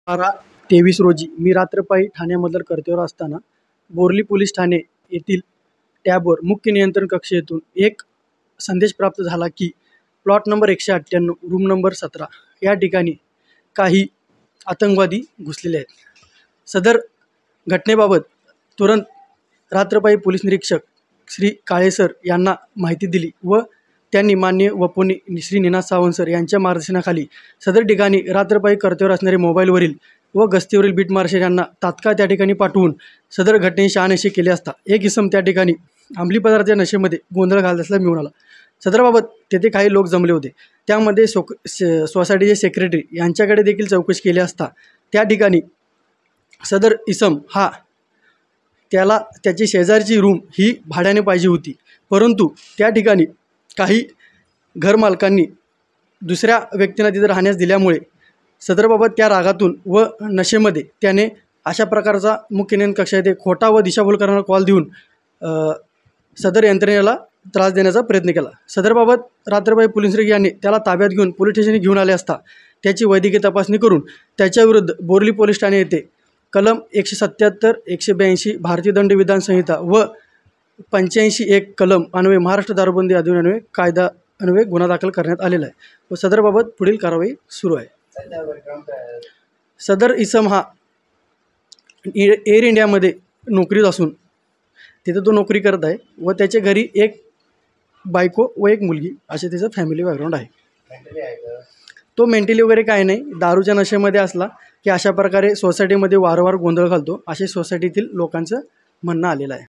12/23 रोजी मी रात्रपाळी ठाण्यामधील कर्तव्यावर असताना बोर्ली पोलीस ठाणे येथील टॅबवर मुख्य नियंत्रण कक्ष येथून एक संदेश प्राप्त झाला की प्लॉट नंबर 198 रूम नंबर 17 या ठिकाणी काही आतंकवादी घुसलेले आहेत। सदर घटनेबाबत तुरंत रात्रपाळी पोलीस निरीक्षक श्री काळे सर यांना माहिती दिली व त्यांनी माननीय वपोनी श्री निनाद सावंत सर यांच्या मार्गदर्शनाखाली सदर ठिकाणी रात्रपाळी कर्तव्यावर असणारे मोबाईलवरील व गस्तीवरील बीट मार्शल यांना तात्काळ त्या ठिकाणी पाठवून सदर घटनेची शहानिशा केली असता एक इसम त्या ठिकाणी अंमली पदार्थाच्या नशेमध्ये गोंधळ घालत असल्याचे मिळून आला। सदरबाबत तेथे काही लोक जमले होते, त्यामध्ये सोसायटीचे सेक्रेटरी यांच्याकडे देखील चौकशी केली असता त्या ठिकाणी सदर इसम हा त्याला त्याची शेजारची रूम ही भाड्याने पाहिजे होती, परंतु त्या ठिकाणी काही घरमालकांनी दुसऱ्या व्यक्तींना तिथे राहण्यास दिल्यामुळे सदरबाबत त्या रागातून व नशेमध्ये त्याने अशा प्रकारचा मुख्य नियंत्रण कक्ष येथे खोटा व दिशाभूल करणारा कॉल देऊन सदर यंत्रणेला त्रास देण्याचा प्रयत्न केला। सदरबाबत रात्रपाळी पोलीस निरीक्षक यांनी त्याला ताब्यात घेऊन पोलीस स्टेशनला घेऊन आले असता त्याची वैद्यकीय तपासणी करून त्याच्याविरुद्ध बोर्ली पोलीस ठाणे येथे कलम 177, 182 भारतीय दंड विधान संहिता व 85(1) कलम अन्वये महाराष्ट्र दारूबंदी अधिनियम अन्वये कायदा अन्वये गुन्हा दाखल करण्यात आलेला आहे व सदरबाबत पुढील कारवाई सुरू आहे। सदर इसम हा एअर इंडियामध्ये नोकरीत असून तिथे तो नोकरी करत आहे व त्याच्या घरी एक बायको व एक मुलगी असे त्याचं फॅमिली बॅकग्राऊंड आहे। तो मेंटली वगैरे काही नाही, दारूच्या नशेमध्ये असला की अशा प्रकारे सोसायटीमध्ये वारंवार गोंधळ घालतो असे सोसायटीतील लोकांचं म्हणणं आलेलं आहे।